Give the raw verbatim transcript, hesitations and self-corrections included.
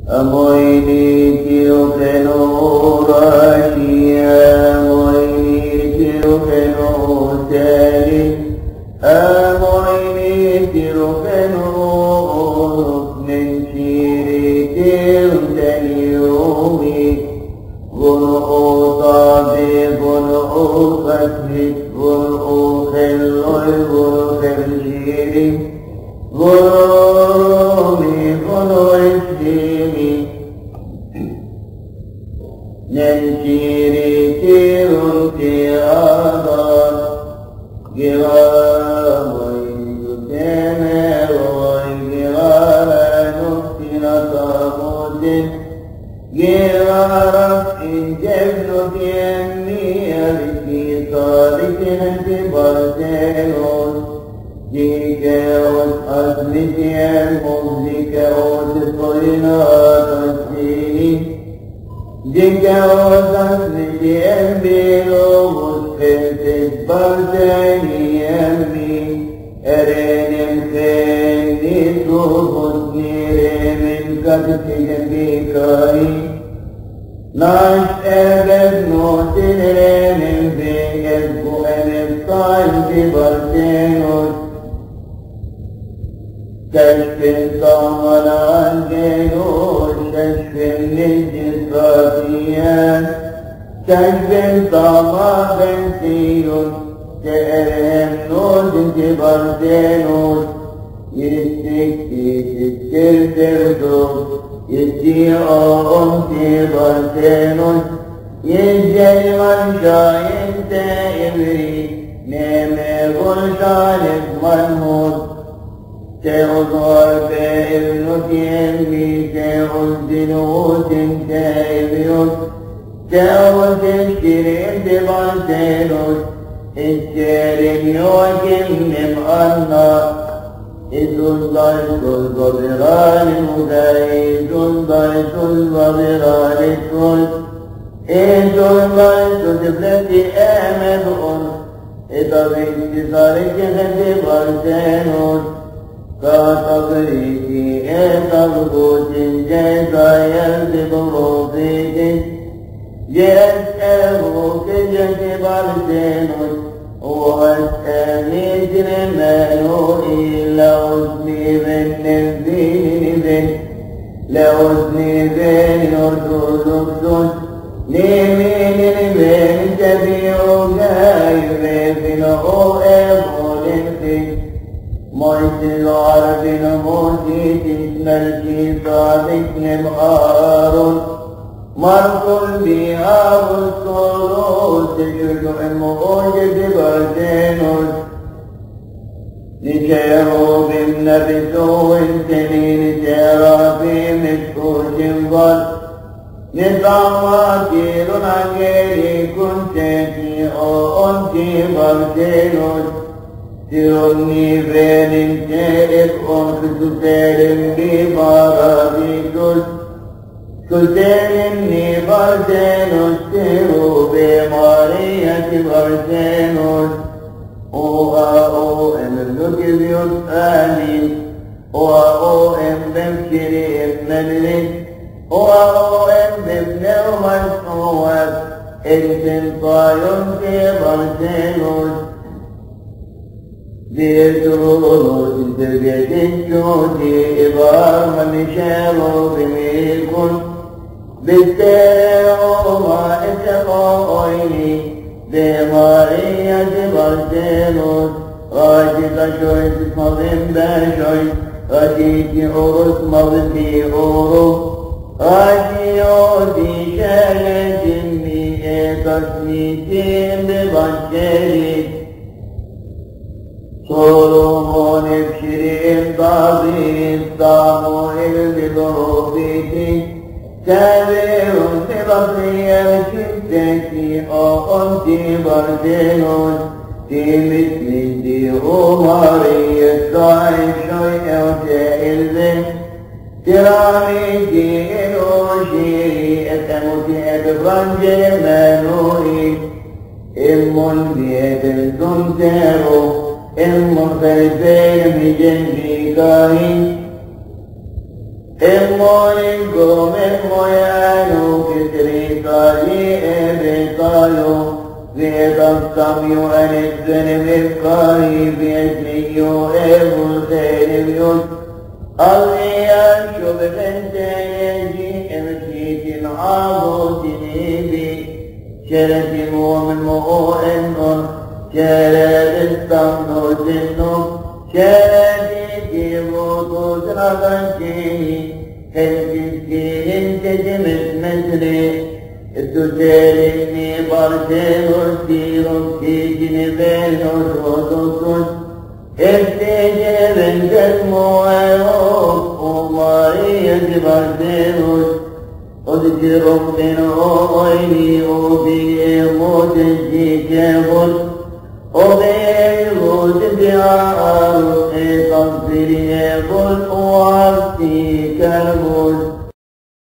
Amoini quiero que no rashia, amoini quiero que no teri, amoini quiero que no nensiri quiero teniomi, gono otabe, gono okasmit, gono okhelloy, gono khelshiri, gono mi, gono esdimi, nensiri tirun tiradan, giramoy yutemeroy, girara nuktina tamudin, girara injevnu tienni arki tarikin tibartenos, jikeos asmitien muzikeos toina tasini, jikeos asmitien bilo muskeltis barteni emmi, erenim fenni subut niremin kattigen bikai, nash erget notin erenim veget buenem tainti bartenos, كشف طمران جنود كشف للجسراتيان كشف طمع بنسيون كأرهم نود جبرتينود يستكي تذكر تردوك يستي أم جبرتينود يجي من شاين تائبري نيمي غلشان منهود تأذر بإذن تيمي تأذنوت تأذنوت تأذن شرين تبرتنوت الشرين يوكم نمأنا إذ ضلت الضبران مدعيد ضلت الضبران الكل إذ ضلت تبلتي آمد إذا بانتصارك تبرتنوت كتبريك تبغوت جيدا يلزم روضيك يسألوك جتبر زينوك واسألي جرمانو إلا أذني بن الدين بن لأذني بن أردود أبدون نيمين بن جبيعو غايب بن أول فيك مايت العرب نموتي تسمى صادق نمهار مرقل بها والصروس تشجع موجد بردينوس نشيروا بالنبسو سنين شرافي مسكو جنبال نظام كير عجيري كنت في أنتي بردينوس تروني بين تاريخ أنت تاريخ باراديكوس تاريخ بارتينوس تيرو بمارية بارتينوس أوها أو أم لوكيبيوس آني أوها أو أم بمكري إبنالي أوها أو أم ببنو مسعوات إنسان طايون في بارتينوس بيترونوس تبيتين جودي إبار من شارو بميكون بالتيرو ما اتقويني بمارية بارتينوس غاشق شوي تسمضين باشوي غاشيكي عروس مضتي عروس غاشي عودي شاية جمي إيقاسميتين ببانشيري صولومون بشرين ضابين صاموئل بضروبيتي تابعون ببطرية شمتكي أو أنتي بردينون تي مثل تي غمارية ضعي شوي أو جائل ذن ترامي تي إنوشيري أتموتي أبفرنجي منوئي إمون بيت الزمترو المختلفين من جنبي كاين مونكم الميانو كتريكالي إبقالو لتصميو أن الذنب القاري بيسيو إبو سينبيوت أغيان شبهن تيجي امشيت العابو تنيبي شرت مؤمن مؤمن شرت الصمد سنو شرت كيبوتو سنبنشيني هلكسكين تجمس مسري التساليني برسل وستيرو في جنبين وصوتوس استجب جسمو ويوف وماريا برسلوس أذكر من أغيري وفي موت الجيكبوس وفي موت الدعاء تغفر يقول وعفتي كالبوس